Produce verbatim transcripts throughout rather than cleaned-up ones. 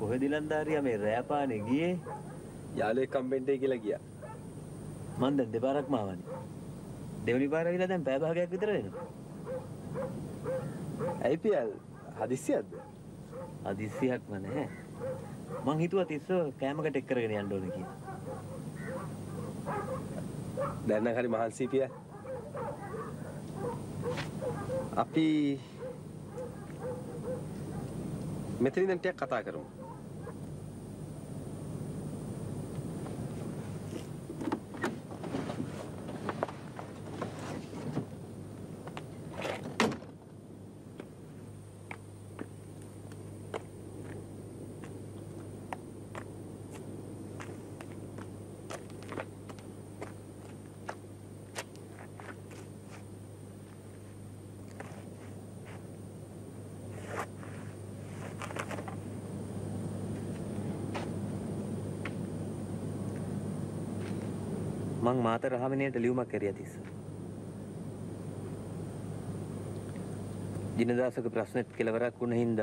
කොහෙද ඉලන්දාරියා මේ රෑපානේ ගියේ? යාළුවෙක් කම්පෙන්ටේ කියලා ගියා. මං දැන් දෙපාරක්ම ආවනේ. දෙවෙනි පාර ඇවිල්ලා දැන් පැය භාගයක් විතර වෙනවා. ඇයි පියල් හදිස්සියක්ද? හදිස්සියක්ම නැහැ. මං හිතුවා තිස්සෝ කෑමකට එක් කරගෙන යන්න ඕනේ කියලා. දැන් නම් හරි මහන්සි පියල්. අපි මෙතනින් දැන් ටිකක් කතා කරමු. මං මාතර රහමනේට ලියුමක් කරියා තිස්ස. දිනදාසක ප්‍රශ්නෙත් කෙලවරක් වුණ හින්දා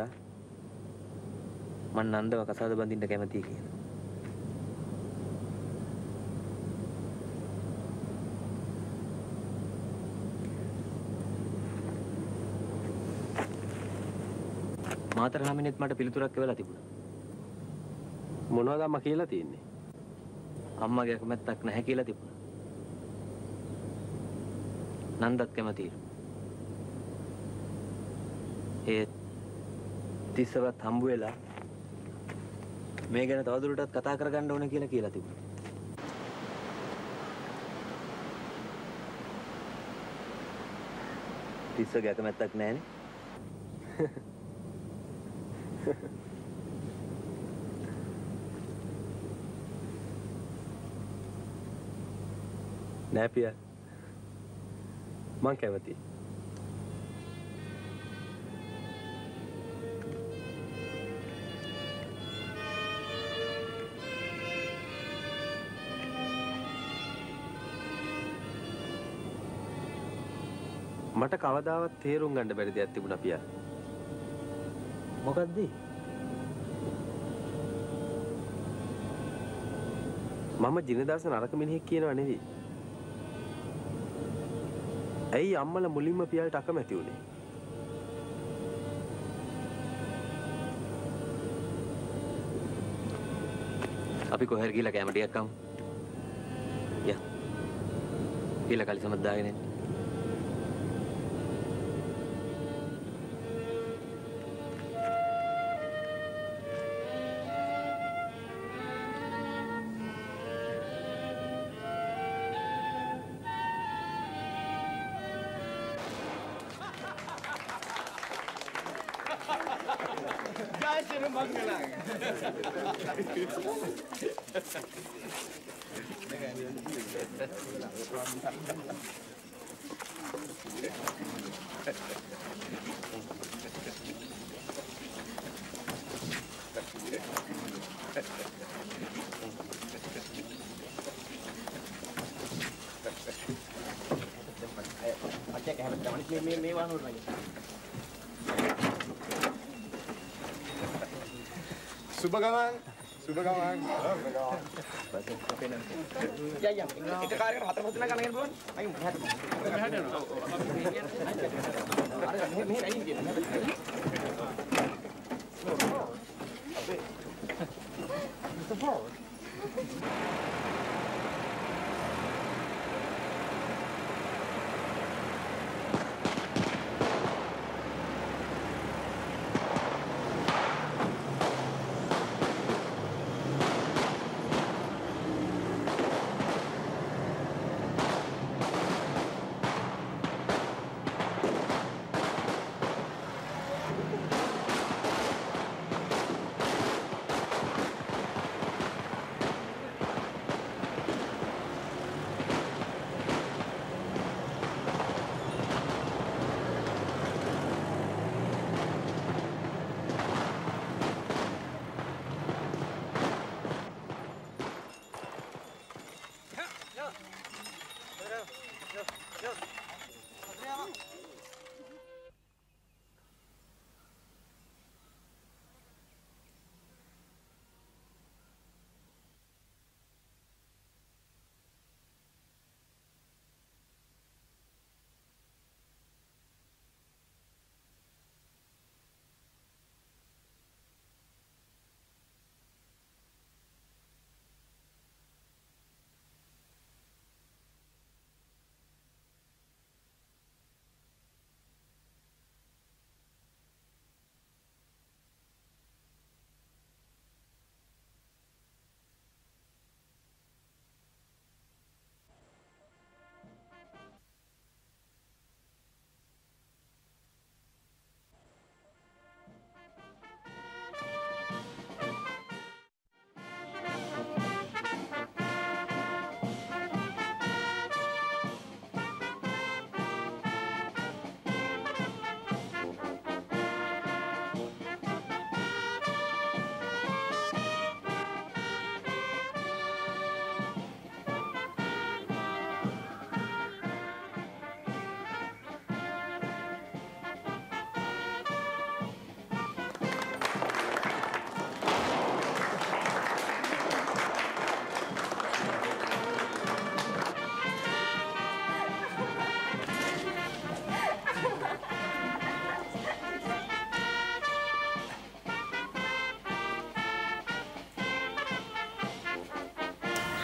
මං නන්දව කසාද බඳින්න කැමතියි කියලා. මාතර රහමනේත් මට පිළිතුරක් එවලා තිබුණා. මොනවද අම්මා කියලා තියෙන්නේ? අම්මගේ කැමැත්තක් නැහැ කියලා තිබුණා. නන්දත් කැමතියි. ඒ තිස්සවත් හම්බ වෙලා මේ ගැන තවදුරටත් කතා කරගන්න ඕනේ කියලා කියලා තිබුණා. තිස්සගේ කැමැත්තක් නැහැනේ. නෑ පියා. මං කැමතියි. මට කවදාවත් තේරුම් ගන්න බැරි දෙයක් තිබුණා පියා. මොකද්ද? මම ජිනදාස නරක මිනිහෙක් කියනව නෙවෙයි. ඇයි අම්මලා මුලින්ම පියාට අකමැති වුනේ? අපි කොහෙර ගිහලා කැම ටිකක් කමු. යා. ගිහලා කලිසමක් දාගෙන එන්න. Subagaman, Subagaman. Ya ya, itu karya hati hati nak kangen belum? Ayo hati. Hati. Ada ni ni ini dia. Support.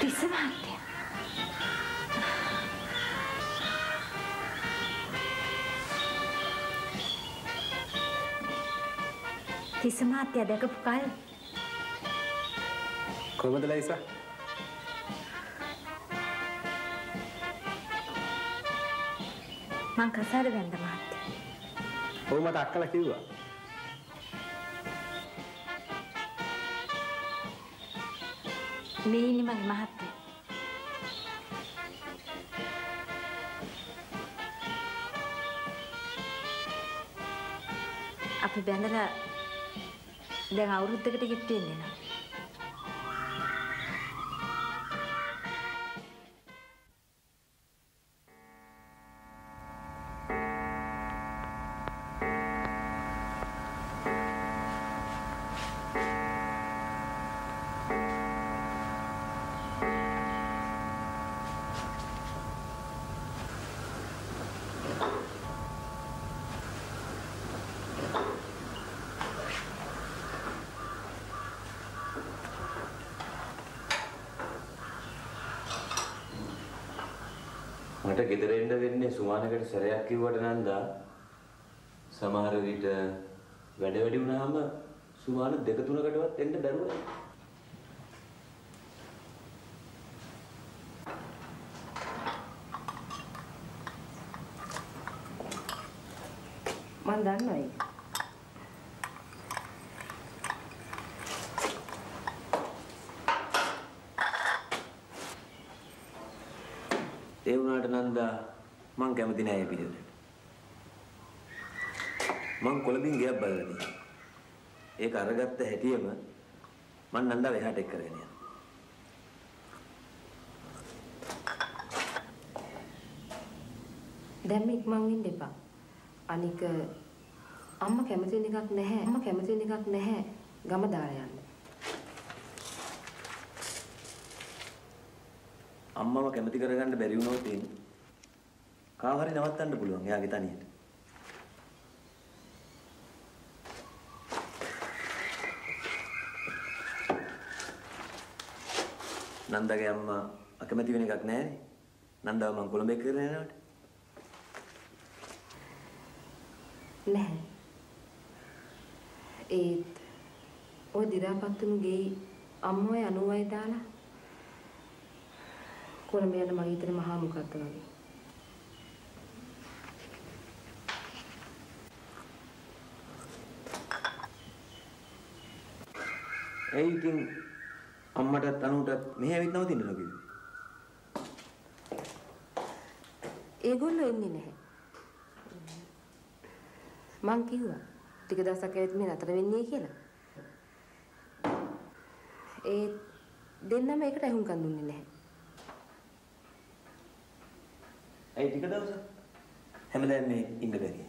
Tissa මහත්තයා. තිස්ස මහත්තයා දැකපු කල් කොහමද ලයිසා? මං කසාද වැන්ද මහත්තයා. ඔව් මට අක්කලා කිව්වා. මේ ඉන්නේ මගේ මහත්තයා. අපි බැඳලා දැන් අවුරුද්දකට කිට්ටු වෙන්නේ නෑ. මට ගෙදර එන්න වෙන්නේ සුමානකට සැරයක් කිව්වට නන්දා සමහර විට වැඩ වැඩි වුණාම සුමාන දෙක තුනකටවත් එන්න බැරුවයි. මම දන්නවයි. ඒ වුණාට නන්දා මං කැමති නෑ ඒ පිළිවෙලට. මං කොළඹින් ගියක් බලලා තියෙනවා. ඒක අරගත්ත හැටියෙම මං නන්දාව එහාට එක් කරගෙන යනවා. දැන් මේ ඉක්මන් වෙන්න එපා. අනික අම්මා කැමති වෙන එකක් නැහැ. අම්මා කැමති වෙන එකක් නැහැ. ගම දාලා යන්න. අම්මව කැමති කරගන්න බැරි වුණොත් එන්නේ කාව හරි නවත්තන්න පුළුවන් එයාගේ තනියට. නන්දාගේ අම්මා අකමැති වෙන එකක් නැහැනේ. නන්දාව මං කොළඹ එක්ක කරගෙන යනවට. නැහැ. ඒත් ඔය දිරාපත්තුණු ගෙයි අම්මෝ යනුවයි දාලා කොළඹ යන මගේ හිතේ මහා මොකක්ද වගේ. ඒ ඉතින් අම්මටත් අනුටත් මෙහෙ ඇවිත් නවතින්න ලකිව්වේ. ඒගොල්ලෝ එන්නේ නැහැ. මං කිව්වා ටික දවසක් ඇවිත් මේ නතර වෙන්නේ කියලා. ඒ දෙන්නම ඒකට අහුම්කම් දුන්නේ නැහැ. ඇයි ටික දවසක් හැමදාම මේ ඉන්න බැරි?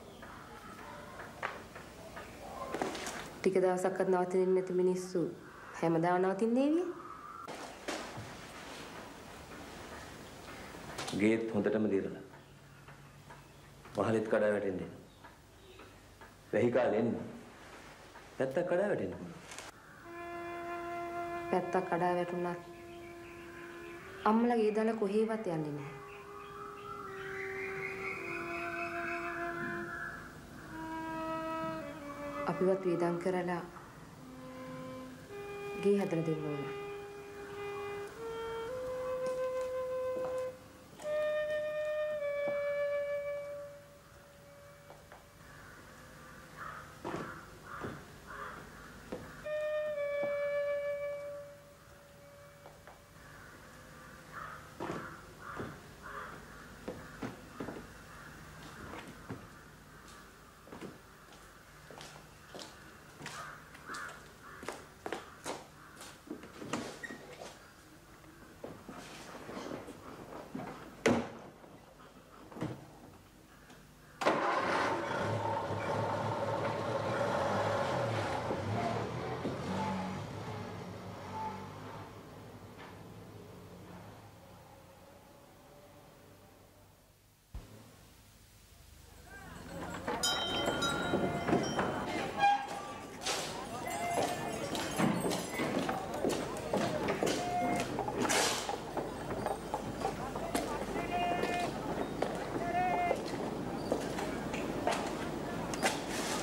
ටික දවසක්වත් නවතින්නේ නැති මිනිස්සු හැමදාම නවතින්නේ විය. ගේත් හොඳටම දිරලා. වහලෙත් කඩා වැටෙන්නේ. වෙහි කාලේ එන්න. පැත්තක් කඩා වැටෙන්න පුළුවන්. පැත්තක් කඩා වැටුණත් අම්මලා ගේ දාලා කොහේවත් යන්නේ නැහැ. අපිවත් වේදම් කරලා ගේ හදලා දෙන්න ඕන.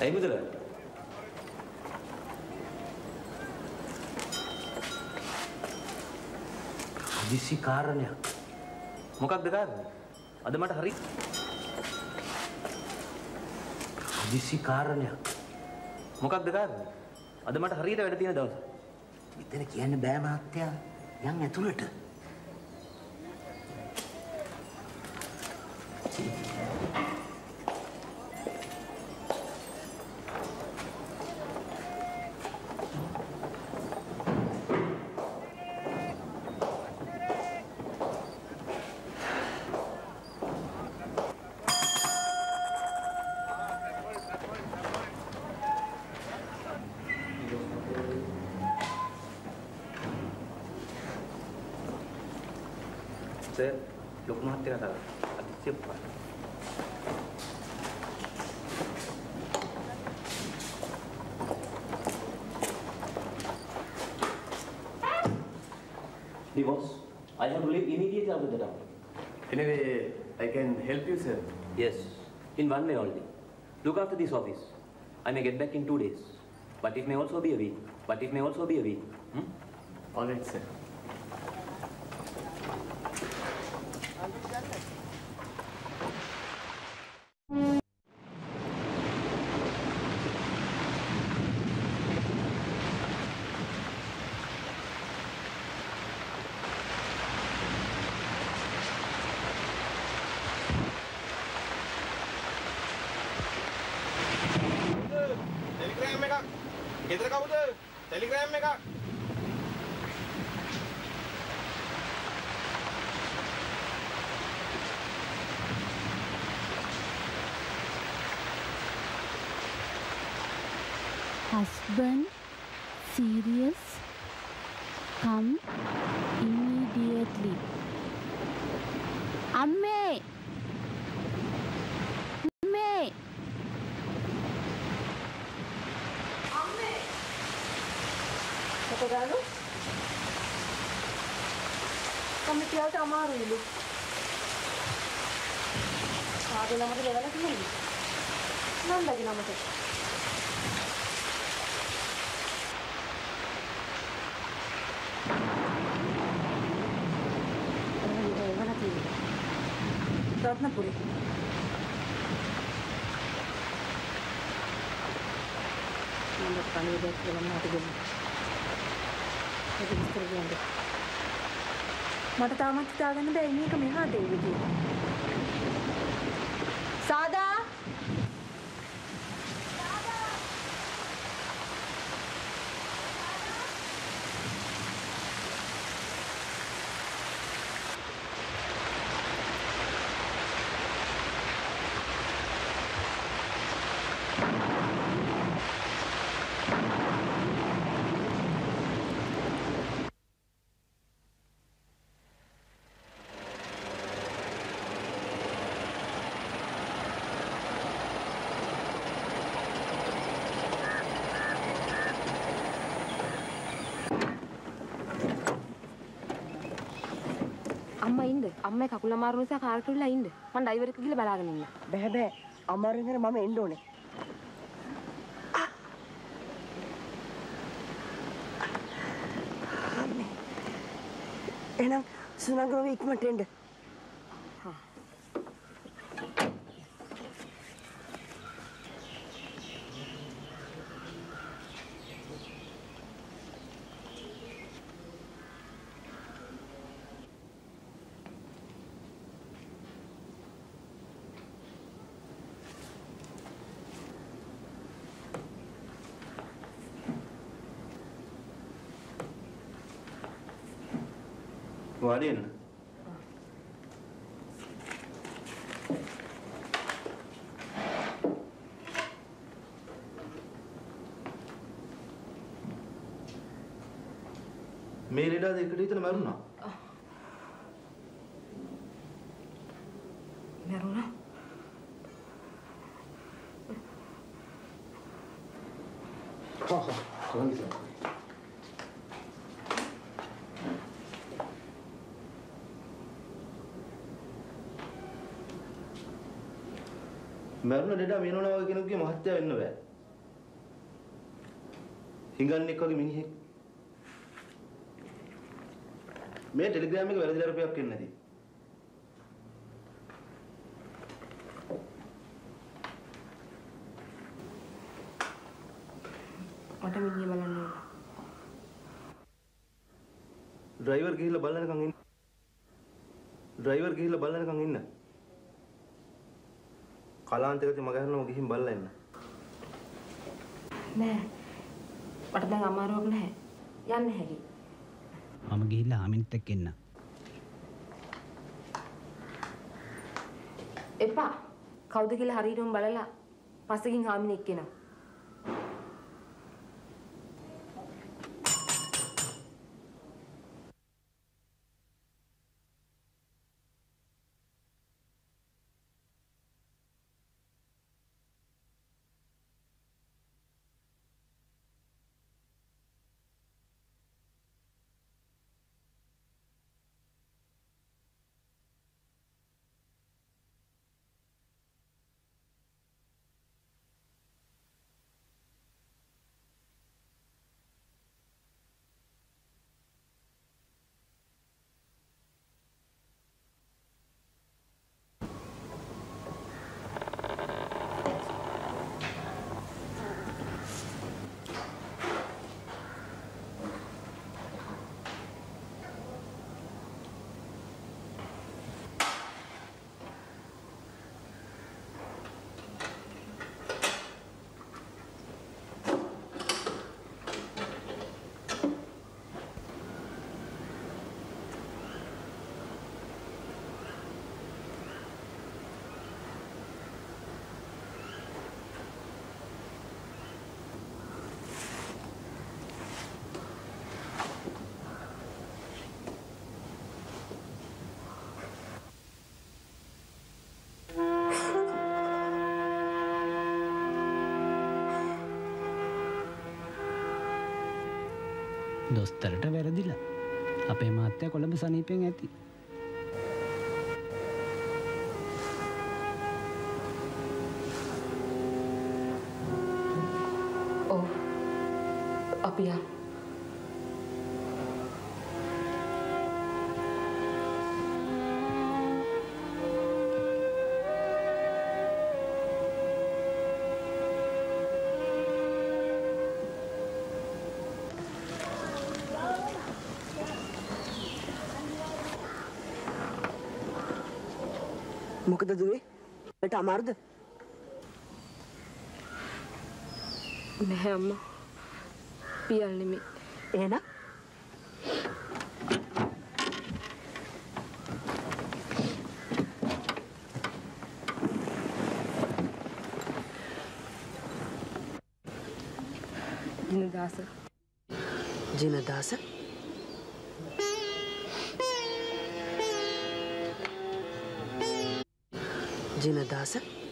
ඇයි මුදල? හදිසි කාරණයක්. මොකක්ද කාරණේ? අද මට හරි හදිසි කාරණයක්. මොකක්ද කාරණේ? අද මට හරියට වැඩ තියෙන දවස. මෙතන කියන්න බෑ මහත්තයා. යන් ඇතුළට. Sir, look not there. Aditya. Divorce. I have to leave immediately after the town. Anyway, I can help you, sir. Yes, in one way only. Look after this office. I may get back in two days. But it may also be a week. But it may also be a week. Hmm? All right, sir. Telegram එකක්. ගෙදර කවුද? Telegram එකක්. Husband, serious, come immediately. Amme! Amme! මොකදලු? කමිටියට අමාරුයිලු. ආගේ නමට දෙවලා තියෙන්නේ. නන්දගේ නමට. දෙවලා තියෙන්නේ. රත්නපුරි. නන්ද කණියදක් කියලා මට දෙන්න. ඒක විස්තර කියන්න. මට තාමත් හිතාගන්න බැයි මේක මෙහා දෙවි කියලා. සාදා අම්මා ඉන්න. අම්මයි කකුල අමාරු නිසා කාර් එකට වෙලා ඉන්න. මම ඩ්‍රයිවර් එක ගිහලා බලාගෙන ඉන්න. බෑ බෑ. අමාරුවෙන් හරි මම එන්න ඕනේ. එහෙනම් සුනංගරව ඉක්මනට එන්න. වාඩි වෙන්න. මේ ලෙඩාද එකට විතර මරුණා. මරුණා? හා හා කොහොමද? මරුණ ලෙඩා වෙනවනවා කෙනෙකුගේ මහත්ය වෙන්න බෑ. හිඟන්නෙක් වගේ මිනිහෙක්. මේ ටෙලිග්‍රෑම් එක වැරදිලා රුපියක් එන්නේ නැති. මට මිනිහ බලන්න ඕන. ඩ්‍රයිවර් ගිහිල්ලා බලන්නකම් ඉන්න. ඩ්‍රයිවර් ගිහිල්ලා බලන්නකම් ඉන්න. කලාන්තයකදී මග හැරෙනම ගිහින් බලලා එන්න. නෑ. මට දැන් අමාරුවක් නැහැ. යන්න හැකි. මම ගිහිල්ලා ආමිනිත් එක්ක එන්න. එපා. කවුද කියලා හරියටම බලලා පස්සකින් ආමිනෙ එක්කෙනා. දොස්තරට වැරදිලා. අපේ මාත්‍යා කොළඹ සනීපෙන් ඇති. ඔව්. අපි යමු. මොකද දුවේ? මට අමාරුද? නැහැ අම්මා. පියල් නෙමෙයි. එහෙනම් ජිනදාස. ජිනදාස? ජිනදාස?